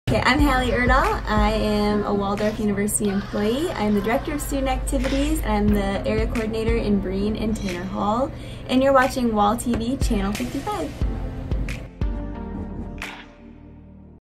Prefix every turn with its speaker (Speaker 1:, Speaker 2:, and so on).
Speaker 1: Okay, I'm Hallie Erdahl. I am a Waldorf University employee. I'm the Director of Student Activities and I'm the Area Coordinator in Breen and Tanner Hall. And you're watching WAL TV Channel 55.